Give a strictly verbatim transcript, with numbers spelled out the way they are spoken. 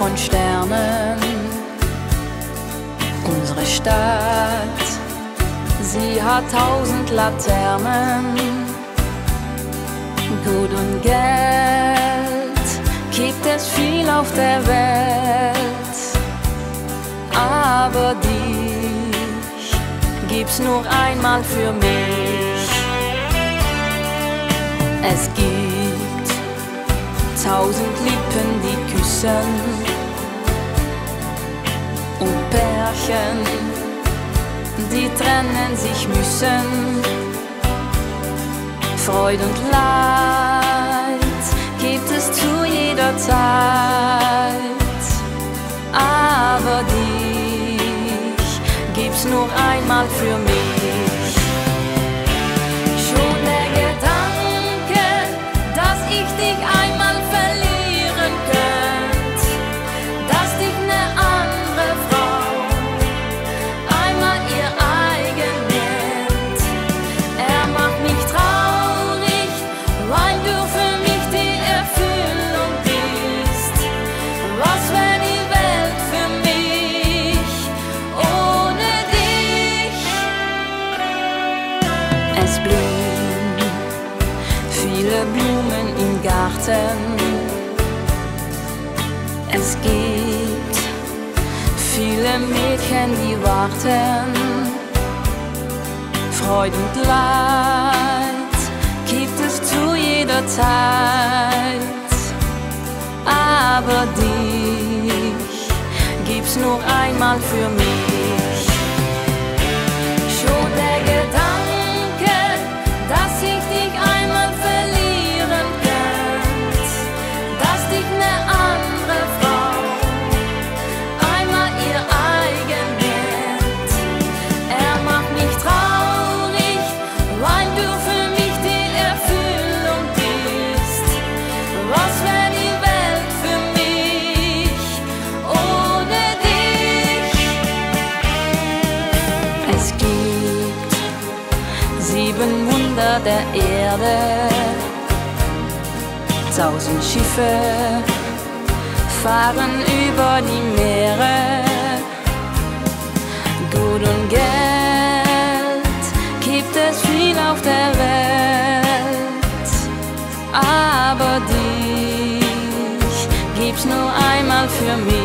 von Sternen. Unsere Stadt, sie hat tausend Laternen. Gut und Geld gibt es viel auf der Welt, aber dich gibt's nur einmal für mich. Es gibt tausend Lippen, die küssen, und Pärchen, die trennen sich müssen. Freud und Leid gibt es zu jeder Zeit, aber dich gibt's nur einmal für mich. Schon der Gedanke, dass ich dich einmal verlieren könnte, dass dich ne andere Frau einmal ihr eigen nennt, er macht mich traurig, weil du für mich die Erfüllung bist. Was wäre die Welt für mich ohne dich? Es blühen viele Blumen im Garten. Es gibt viele Mädchen, die warten. Freude und Leid gibt es zu jeder Zeit, aber dich gibt's nur einmal für mich. Schon der Gedanke, dass ich dich einmal verlieren könnte, dass dich ne andere Frau einmal ihr eigen nennt, er macht mich traurig, weil du für mich die Erfüllung bist. Was wäre die Welt für mich ohne dich? Es gibt sieben Wunder der Erde, tausend Schiffe fahren über die Meere. Gut und Geld gibt es viel auf der Welt, aber dich gibt's nur einmal für mich.